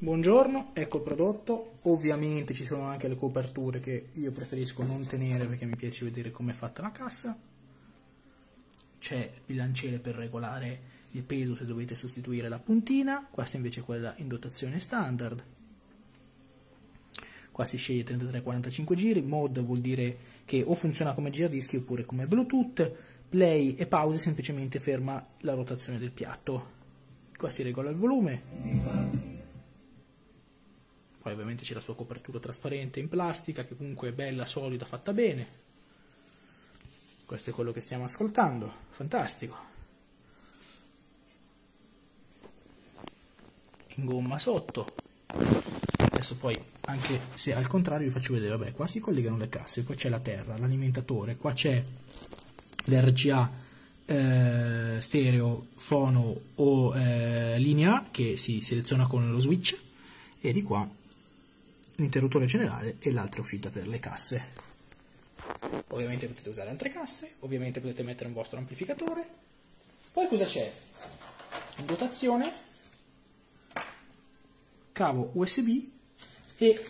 Buongiorno, ecco il prodotto. Ovviamente ci sono anche le coperture che io preferisco non tenere perché mi piace vedere come è fatta la cassa. C'è il bilanciere per regolare il peso se dovete sostituire la puntina. Questa invece è quella in dotazione standard. Qua si sceglie 33-45 giri. Mode vuol dire che o funziona come giradischi oppure come Bluetooth. Play e pause semplicemente ferma la rotazione del piatto. Qua si regola il volume. Poi ovviamente c'è la sua copertura trasparente in plastica che comunque è bella, solida, fatta bene. Questo è quello che stiamo ascoltando, fantastico. In gomma sotto. Adesso poi, anche se al contrario vi faccio vedere, vabbè, qua si collegano le casse, poi c'è la terra, l'alimentatore, qua c'è l'RCA stereo, fono o linea che si seleziona con lo switch, e di qua l'interruttore generale e l'altra uscita per le casse. Ovviamente potete usare altre casse, ovviamente potete mettere un vostro amplificatore. Poi cosa c'è? In dotazione cavo USB e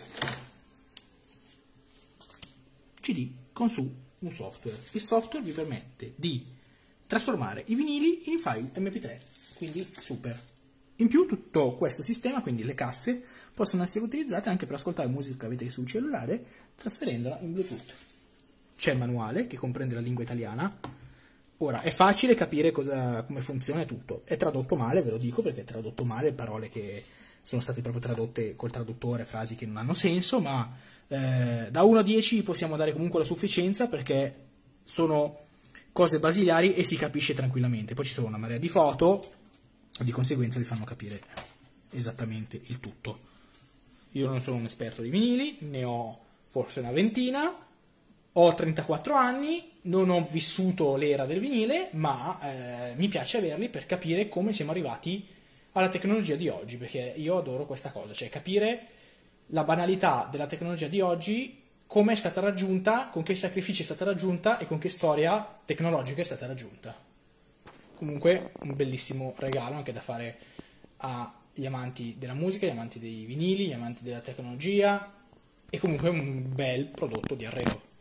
CD con su un software. Il software vi permette di trasformare i vinili in file MP3, quindi super. In più tutto questo sistema, quindi le casse, possono essere utilizzate anche per ascoltare musica che avete sul cellulare trasferendola in Bluetooth. C'è il manuale che comprende la lingua italiana. Ora, è facile capire come funziona tutto. È tradotto male, ve lo dico, perché è tradotto male, parole che sono state proprio tradotte col traduttore, frasi che non hanno senso, ma da 1 a 10 possiamo dare comunque la sufficienza perché sono cose basilari e si capisce tranquillamente. Poi ci sono una marea di foto, di conseguenza vi fanno capire esattamente il tutto. Io non sono un esperto di vinili, ne ho forse una ventina, ho 34 anni, non ho vissuto l'era del vinile, ma mi piace averli per capire come siamo arrivati alla tecnologia di oggi, perché io adoro questa cosa, cioè capire la banalità della tecnologia di oggi, come è stata raggiunta, con che sacrifici è stata raggiunta e con che storia tecnologica è stata raggiunta. Comunque un bellissimo regalo anche da fare agli amanti della musica, gli amanti dei vinili, gli amanti della tecnologia, e comunque un bel prodotto di arredo.